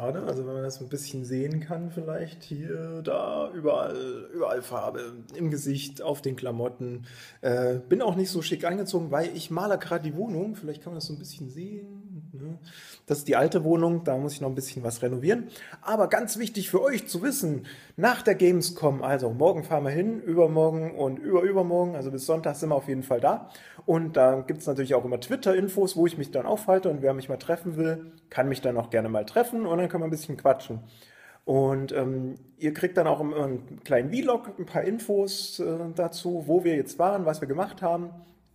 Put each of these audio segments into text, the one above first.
gerade. Also wenn man das ein bisschen sehen kann, vielleicht hier, da, überall Farbe. Im Gesicht, auf den Klamotten. Bin auch nicht so schick angezogen, weil ich male gerade die Wohnung. Vielleicht kann man das so ein bisschen sehen. Ne? Das ist die alte Wohnung, da muss ich noch ein bisschen was renovieren. Aber ganz wichtig für euch zu wissen, nach der Gamescom, also morgen fahren wir hin, übermorgen und übermorgen, also bis Sonntag sind wir auf jeden Fall da. Und da gibt es natürlich auch immer Twitter-Infos, wo ich mich dann aufhalte, und wer mich mal treffen will, kann mich dann auch gerne mal treffen und dann können wir ein bisschen quatschen. Und ihr kriegt dann auch immer einen kleinen Vlog, ein paar Infos dazu, wo wir jetzt waren, was wir gemacht haben.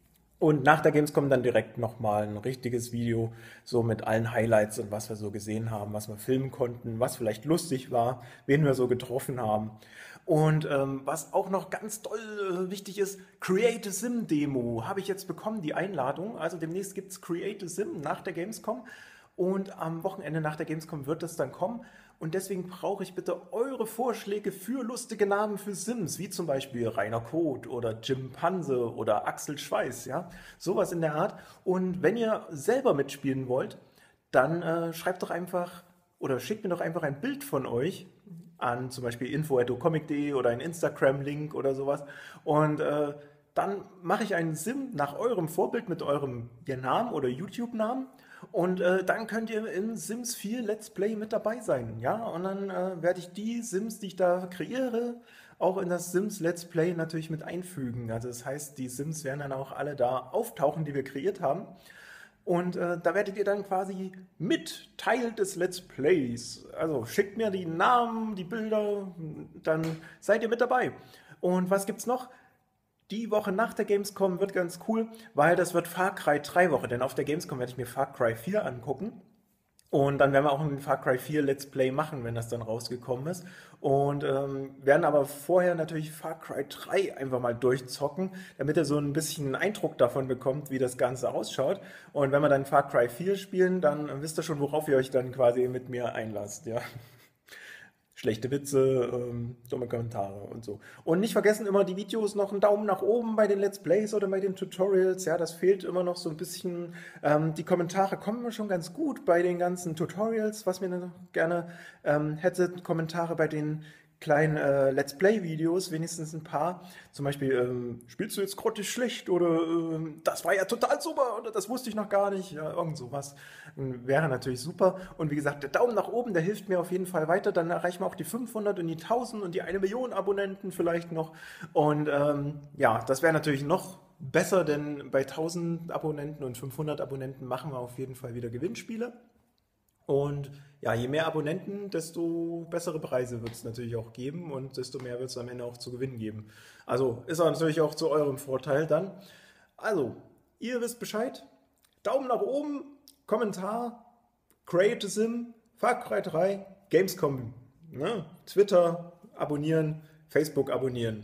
Und nach der Gamescom dann direkt nochmal ein richtiges Video, so mit allen Highlights und was wir so gesehen haben, was wir filmen konnten, was vielleicht lustig war, wen wir so getroffen haben. Und was auch noch ganz doll wichtig ist, Create a Sim Demo habe ich jetzt bekommen, die Einladung. Also demnächst gibt es Create a Sim nach der Gamescom. Und am Wochenende nach der Gamescom wird das dann kommen. Und deswegen brauche ich bitte eure Vorschläge für lustige Namen für Sims, wie zum Beispiel Rainer Kot oder Jim Panse oder Axel Schweiß, ja, sowas in der Art. Und wenn ihr selber mitspielen wollt, dann schreibt doch einfach oder schickt mir doch einfach ein Bild von euch an zum Beispiel info@ocomic.de oder einen Instagram-Link oder sowas. Und dann mache ich einen Sim nach eurem Vorbild mit eurem Namen oder YouTube-Namen. Und dann könnt ihr in Sims 4 Let's Play mit dabei sein, ja? Und dann werde ich die Sims, die ich da kreiere, auch in das Sims Let's Play natürlich mit einfügen. Also das heißt, die Sims werden dann auch alle da auftauchen, die wir kreiert haben. Und da werdet ihr dann quasi mit Teil des Let's Plays. Also schickt mir die Namen, die Bilder, dann seid ihr mit dabei. Und was gibt's noch? Die Woche nach der Gamescom wird ganz cool, weil das wird Far Cry 3 Woche, denn auf der Gamescom werde ich mir Far Cry 4 angucken. Und dann werden wir auch ein Far Cry 4 Let's Play machen, wenn das dann rausgekommen ist. Und werden aber vorher natürlich Far Cry 3 einfach mal durchzocken, damit ihr so ein bisschen einen Eindruck davon bekommt, wie das Ganze ausschaut. Und wenn wir dann Far Cry 4 spielen, dann wisst ihr schon, worauf ihr euch dann quasi mit mir einlasst, ja. Schlechte Witze, dumme Kommentare und so. Und nicht vergessen immer die Videos noch einen Daumen nach oben bei den Let's Plays oder bei den Tutorials. Ja, das fehlt immer noch so ein bisschen. Die Kommentare kommen mir schon ganz gut bei den ganzen Tutorials, was mir noch gerne hätte. Kommentare bei den kleinen Let's Play-Videos, wenigstens ein paar. Zum Beispiel, spielst du jetzt grottig schlecht oder das war ja total super oder das wusste ich noch gar nicht. Ja, irgend sowas wäre natürlich super. Und wie gesagt, der Daumen nach oben, der hilft mir auf jeden Fall weiter. Dann erreichen wir auch die 500 und die 1000 und die 1 Million Abonnenten vielleicht noch. Und ja, das wäre natürlich noch besser, denn bei 1000 Abonnenten und 500 Abonnenten machen wir auf jeden Fall wieder Gewinnspiele. Und ja, je mehr Abonnenten, desto bessere Preise wird es natürlich auch geben und desto mehr wird es am Ende auch zu gewinnen geben. Also ist auch natürlich auch zu eurem Vorteil dann. Also, ihr wisst Bescheid. Daumen nach oben, Kommentar, Create a Sim, Far Cry 3, Gamescom, ne? Twitter abonnieren, Facebook abonnieren.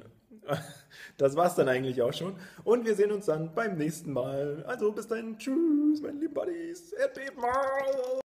Das war's dann eigentlich auch schon. Und wir sehen uns dann beim nächsten Mal. Also bis dahin, tschüss, meine lieben Buddies. Erdbeben.